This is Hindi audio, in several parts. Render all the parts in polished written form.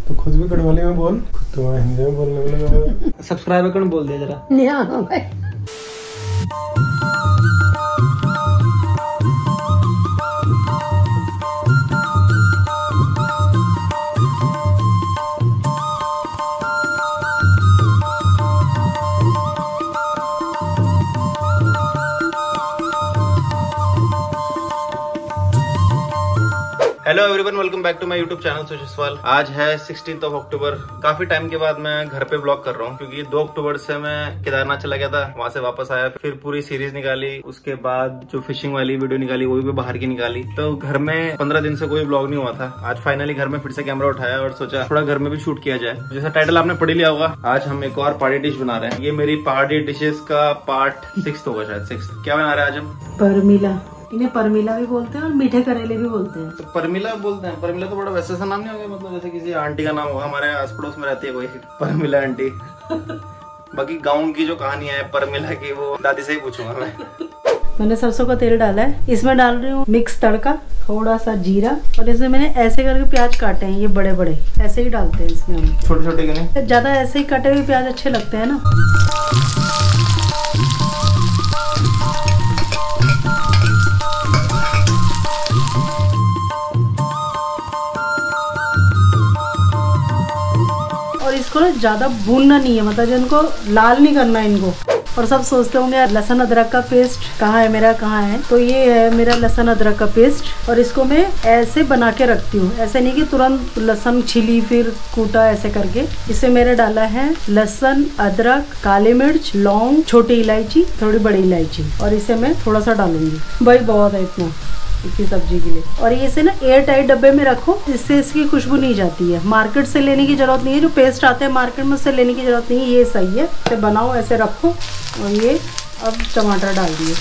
तो खुद भी कड़वाली में बोल, खुद तो हिंदी में बोलने लगा। सब्सक्राइबर कौन बोल दिया जरा। Hello everyone, welcome back to my YouTube channel सुचिस्वाल। आज है 16 अक्टूबर। काफी टाइम के बाद मैं घर पे ब्लॉग कर रहा हूँ क्योंकि 2 अक्टूबर से मैं केदारनाथ चला गया था, वहां से वापस आया, फिर पूरी सीरीज निकाली, उसके बाद जो फिशिंग वाली वीडियो निकाली वो भी बाहर की निकाली। तो घर में 15 दिन से कोई ब्लॉग नहीं हुआ था। आज फाइनली घर में फिर से कैमरा उठाया और सोचा थोड़ा घर में भी शूट किया जाए। जैसा टाइटल आपने पढ़ लिया होगा, आज हम एक और पहाड़ी डिश बना रहे हैं। ये मेरी पहाड़ी डिशेस का पार्ट 6 होगा, शायद 6। क्या बना रहे हैं आज हम? परमिला। इन्हें परमिला भी बोलते हैं और मीठे करेले भी बोलते हैं। तो परमिला बोलते हैं। परमिला तो बड़ा वैसे सा नाम नहीं हो गया, मतलब जैसे किसी आंटी का नाम होगा। हमारे आस पड़ोस में रहती है कोई परमिला आंटी। बाकी गाँव की जो कहानी है परमिला की, वो दादी से ही पूछूंगा मैं। मैंने सरसों का तेल डाला है, इसमें डाल रही हूँ मिक्स तड़का, थोड़ा सा जीरा, और इसमें मैंने ऐसे करके प्याज काटे हैं। ये बड़े बड़े ऐसे ही डालते हैं इसमें हम, छोटे छोटे क्यों नहीं? ज्यादा ऐसे ही कटे हुए प्याज अच्छे लगते हैं ना। और इसको ना ज्यादा भूनना नहीं है, मतलब इनको लाल नहीं करना है इनको। और सब सोचते होंगे यार लहसुन अदरक का पेस्ट कहाँ है मेरा, कहाँ है? तो ये है मेरा लहसुन अदरक का पेस्ट। और इसको मैं ऐसे बना के रखती हूँ, ऐसे नहीं कि तुरंत लहसुन छिली फिर कूटा, ऐसे करके। इसमें मैंने डाला है लहसुन, अदरक, काली मिर्च, लौंग, छोटी इलायची, थोड़ी बड़ी इलायची, और इसे मैं थोड़ा सा डालूंगी। भाई बहुत है इतना की सब्जी के लिए। और ये इसे ना एयर टाइट डब्बे में रखो, इससे इसकी खुशबू नहीं जाती है। मार्केट से लेने की जरूरत नहीं है, जो पेस्ट आते हैं मार्केट में उससे लेने की जरूरत नहीं है। ये सही है, इसे बनाओ, ऐसे रखो। और ये अब टमाटर डाल दिए,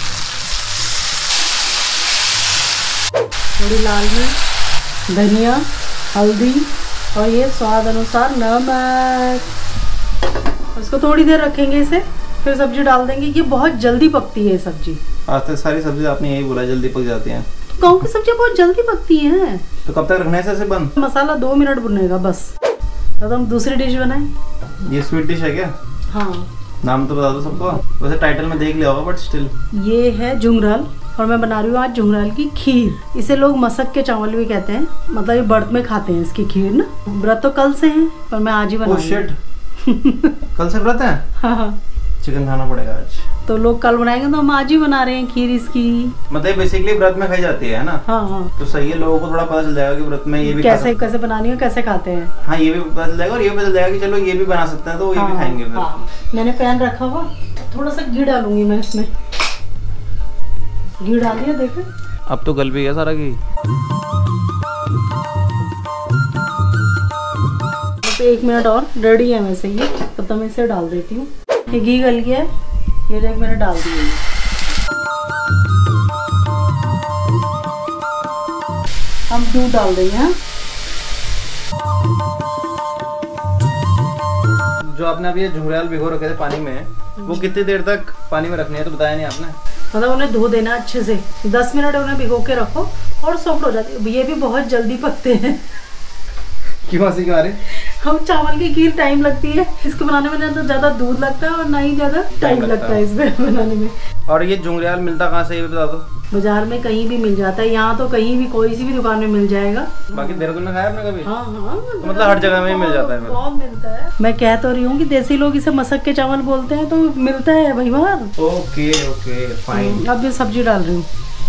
थोड़ी लाल मिर्च, धनिया, हल्दी, और ये स्वाद अनुसार नमक। इसको थोड़ी देर रखेंगे इसे, फिर सब्जी डाल देंगे। ये बहुत जल्दी पकती है सब्जी। आज तक सारी सब्जी आपने यही बोला जल्दी पक जाती हैं। गाँव की सब्जियां बहुत जल्दी पकती हैं। तो कब तक रखना है इसे बंद? मसाला 2 मिनट भुनेगा बस। तो हम दूसरी डिश बनाएं। ये स्वीट डिश है क्या? हाँ। नाम तो बता दो सबको। वैसे टाइटल में देख लिया होगा बट स्टिल। ये है झुंगराल, और मैं बना रही हूँ आज झुंगराल की खीर। इसे लोग मसक के चावल भी कहते हैं, मतलब ये व्रत में खाते हैं इसकी खीर ना। व्रत तो कल से है, पर मैं आज ही बना रही हूँ। कल से व्रत है? हाँ। चिकन खाना पड़ेगा आज। तो लोग कल बनाएंगे, तो हम आज ही बना रहे हैं खीर इसकी। मतलब बेसिकली व्रत में खाई जाती है ना? हाँ हाँ। तो सही है, लोगों को थोड़ा पता चल जाएगा कि व्रत में ये भी कैसे बनानी है, कैसे खाते हैं। हाँ, ये भी पता चल जाएगा और ये भी पता चल जाएगा कि चलो ये भी बना सकते हैं, तो ये भी खाएंगे फिर। हाँ। मैंने पैन रखा हुआ, थोड़ा सा घी डालूंगी मैं इसमें। घी डाल दिया, देखो अब तो गल भी गया सारा घी। तो 1 मिनट और रेडी है वैसे ये, तब तक मैं इसे डाल देती हूँ। ये घी गल गया है, ये देख मैंने डाल दिया। हम दूध डाल देंगे। हाँ, जो आपने अभी ये झुंगराल भिगो रखे थे पानी में, वो कितनी देर तक पानी में रखनी है तो बताया नहीं आपने? मतलब उन्हें धो देना अच्छे से, 10 मिनट उन्हें भिगो के रखो और सॉफ्ट हो जाती है। ये भी बहुत जल्दी पकते हैं। क्यों हंसी क्यों आ रही? हम चावल की खीर टाइम लगती है, इसको बनाने में ना तो ज्यादा दूध लगता है और ना ही ज्यादा टाइम लगता है इसमें बनाने में। और ये झुंगराल मिलता कहाँ से, ये बता दो? बाजार में कहीं भी मिल जाता है, यहाँ तो कहीं भी कोई सी भी दुकान में मिल जाएगा। बाकी देहरादून में खाया आपने कभी? हाँ हाँ, तो मतलब हर जगह में ही मिल जाता है। बहुत मिलता है। मैं कह तो रही हूँ कि देसी लोग इसे मसक के चावल बोलते हैं, तो मिलता है भाई बाहर। Okay okay fine. अब ये सब्जी डाल रही हूँ।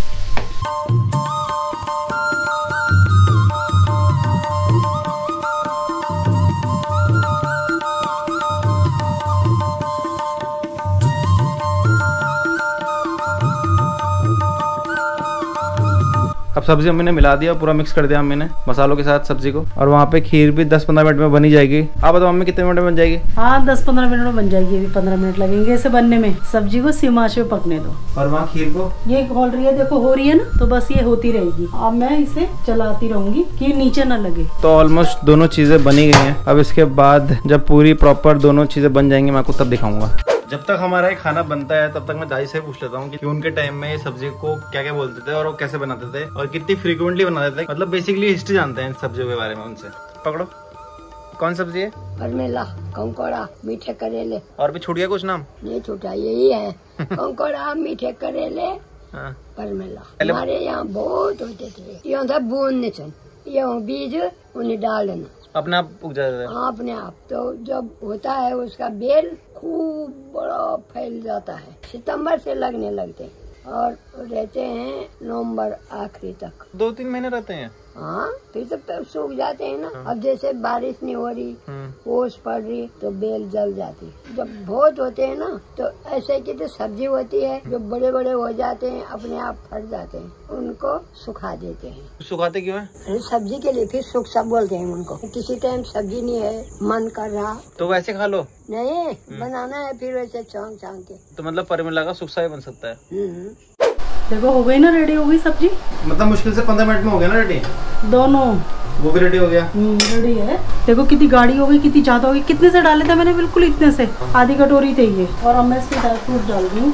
अब सब्जी हमने मिला दिया, पूरा मिक्स कर दिया हमने मसालों के साथ सब्जी को। और वहाँ पे खीर भी 10-15 मिनट में बनी जाएगी। आप बताओ मम्मी कितने मिनट में बन जाएगी? हाँ 10-15 मिनट में बन जाएगी। अभी 15 मिनट लगेंगे इसे बनने में। सब्जी को सिम आंच पे पकने दो। और वहाँ खीर को ये खोल रही है, देखो हो रही है ना, तो बस ये होती रहेगी। अब मैं इसे चलाती रहूंगी कि नीचे न लगे। तो ऑलमोस्ट दोनों चीजें बनी गई हैं। अब इसके बाद जब पूरी प्रॉपर दोनों चीजें बन जाएंगी मैं आपको तब दिखाऊंगा। जब तक हमारा ये खाना बनता है तब तक मैं दादी से पूछ लेता हूँ कि उनके टाइम में ये सब्जी को क्या क्या बोलते थे और वो कैसे बनाते थे और कितनी फ्रीक्वेंटली बनाते थे। मतलब बेसिकली हिस्ट्री जानते हैं इन सब्जियों के बारे में उनसे। पकड़ो कौन सब्जी है? परमेला, कंकोड़ा, मीठे करेले। और भी छूट गया कुछ नाम? नहीं छूटा, यही है। कंकोड़ा, मीठे करेले, परमेला। हमारे यहाँ बहुत होते थे। यहाँ था बूंदने चन, ये बीज उन्हें डालना, अपने आप उग जाता है। हाँ अपने आप। तो जब होता है उसका बेल खूब बड़ा फैल जाता है, सितंबर से लगने लगते और रहते हैं नवंबर आखिरी तक। 2-3 महीने रहते हैं। हाँ फिर तब सूख जाते हैं ना। अब जैसे बारिश नहीं हो रही, ओस पड़ रही तो बेल जल जाती। जब बहुत होते हैं ना तो ऐसे की तो सब्जी होती है जो बड़े बड़े हो जाते हैं, अपने आप फट जाते हैं, उनको सुखा देते हैं। सुखाते क्यों है? अरे सब्जी के लिए, फिर सुख सब बोलते हैं उनको। किसी टाइम सब्जी नहीं है, मन कर रहा तो वैसे खा लो। नहीं बनाना है, फिर वैसे छान छान के। तो मतलब परमिला का सुखसा भी बन सकता है। देखो हो गई ना, रेडी हो गई सब्जी। मतलब मुश्किल से 15 मिनट में हो गया ना रेडी? दोनों वो भी रेडी हो गया। रेडी है। देखो कितनी गाढ़ी हो गई, कितनी ज्यादा हो गई। कितने से डाले थे मैंने? बिल्कुल इतने से, आधी कटोरी थे ये। और अब मैं इसमें ड्राई फ्रूट डाल रही हूँ।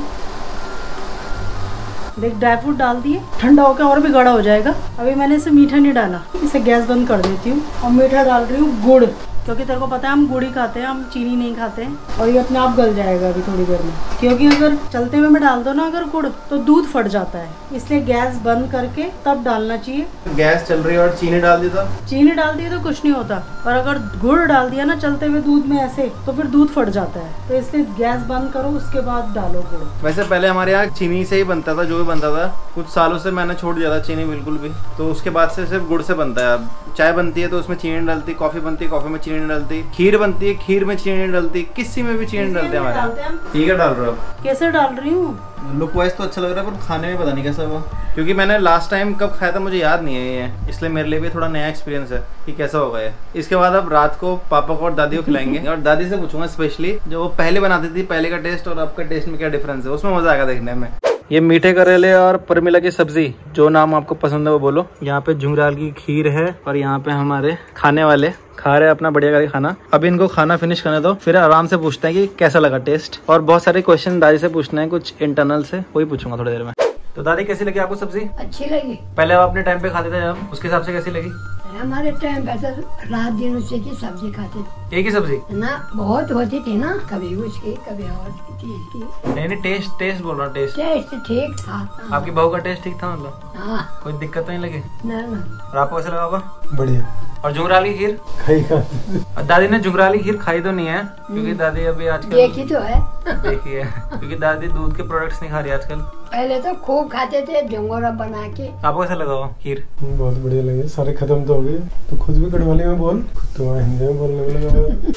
देख ड्राई फ्रूट डाल दिए, ठंडा होकर और भी गाढ़ा हो जाएगा। अभी मैंने इसे मीठा नहीं डाला, इसे गैस बंद कर देती हूँ। और मीठा डाल रही हूँ गुड़, क्योंकि तेरे को पता है हम गुड़ ही खाते हैं, हम चीनी नहीं खाते हैं। और ये अपने आप गल जाएगा अभी थोड़ी देर में, क्योंकि अगर चलते हुए में डाल दो ना अगर गुड़ तो दूध फट जाता है, इसलिए गैस बंद करके तब डालना चाहिए। गैस चल रही है और चीनी डाल दी तो? चीनी डाल दी तो कुछ नहीं होता, और अगर गुड़ डाल दिया ना चलते हुए दूध में ऐसे, तो फिर दूध फट जाता है। तो इसलिए गैस बंद करो, उसके बाद डालो गुड़। वैसे पहले हमारे यहाँ चीनी से ही बनता था, जो भी बनता था। कुछ सालों से मैंने छोड़ दिया था चीनी बिल्कुल भी, तो उसके बाद से सिर्फ गुड़ से बनता है। अब चाय बनती है तो उसमें चीनी डलती, कॉफी बनती है कॉफी में चीनी डलती, खीर बनती है खीर में चीनी डलती, किसी में भी चीनी डलते हैं हमारे। ठीक है, डाल रहे हो? कैसे डाल रही हूँ? लुक वाइज तो अच्छा लग रहा है, पर खाने में पता नहीं कैसा हुआ, क्योंकि मैंने लास्ट टाइम कब खाया था मुझे याद नहीं है ये, इसलिए मेरे लिए भी थोड़ा नया एक्सपीरियंस है कि कैसा होगा ये। इसके बाद अब रात को पापा को और दादी को खिलाएंगे, और दादी से पूछूंगा स्पेशली जो वो पहले बनाती थी, पहले का टेस्ट और अब का टेस्ट में क्या डिफरेंस है, उसमें मजा आएगा देखने में। ये मीठे करेले और परमिला की सब्जी, जो नाम आपको पसंद है वो बोलो। यहाँ पे झुंगराल की खीर है, और यहाँ पे हमारे खाने वाले खा रहे हैं अपना बढ़िया करके खाना। अभी इनको खाना फिनिश करने दो, फिर आराम से पूछते हैं कि कैसा लगा टेस्ट। और बहुत सारे क्वेश्चन दादी से पूछने हैं, कुछ इंटरनल से, वही पूछूंगा थोड़ी देर में। तो दादी कैसी लगी आपको सब्जी? अच्छी लगी। पहले आप अपने टाइम पे खाते थे जब, उसके हिसाब से कैसी लगी? हमारे टाइम पे रात दिन उसी की सब्जी खाते थे। एक ही सब्जी ना, बहुत होती थी ना, कभी उसकी कभी और चीज की। नहीं टेस्ट बोल रहा हूँ। टेस्ट ठीक था। आपकी बहू का टेस्ट ठीक था मतलब? हाँ, कोई दिक्कत तो नहीं लगी? ना। और आपको कैसा लगा होगा? बढ़िया। और झुंगराल की खीर खाई खा। दादी ने झुंगराल की खीर खाई तो नहीं है, क्योंकि दादी अभी आजकल देखी तो है। देखी है, क्योंकि दादी दूध के प्रोडक्ट्स नहीं खा रही आजकल। पहले तो खूब खाते थे झुंगोरा बना के। आपको कैसा लगा खीर? बहुत बढ़िया लगे, सारे खत्म तो हो गए। तो खुद भी गढ़वाली में बोल, खुद तो हिंदी में बोलने लगा।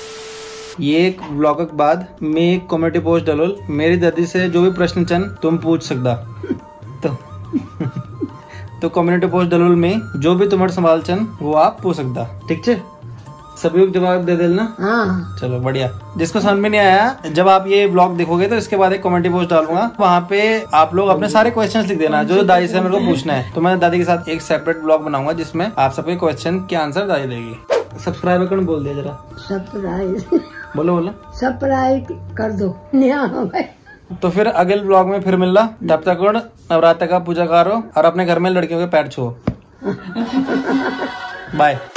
ये एक व्लॉग के बाद मैं एक कमेटी पोस्ट डालो, मेरी दादी से जो भी प्रश्न चन तुम पूछ सकदा तो कम्युनिटी पोस्ट दलूल में जो भी तुम्हारे सवाल चन वो आप पूछ सकता। ठीक है, सभी को जवाब दे देना। हाँ। चलो बढ़िया। जिसको समझ में नहीं आया, जब आप ये ब्लॉग देखोगे तो इसके बाद एक कमेंट पोस्ट डालूंगा, वहाँ पे आप लोग अपने सारे क्वेश्चंस लिख देना जो दादी से मेरे को पूछना है। तो मैं दादी के साथ एक सेपरेट ब्लॉग बनाऊंगा जिसमें आप सबके क्वेश्चन के आंसर दादी देगी। सब्सक्राइब कर बोल दिया जरा। सब्सक्राइब बोलो सब्सक्राइब कर दो। तो फिर अगले ब्लॉग में फिर मिलना, तब तक नवरात्र का पूजा करो और अपने घर में लड़कियों के पैर छुओ। बाय।